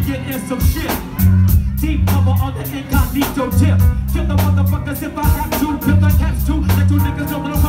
get in some shit. Deep cover on the incognito tip. Kill the motherfuckers if I have to. Kill the cats too. Let you niggas know that I'm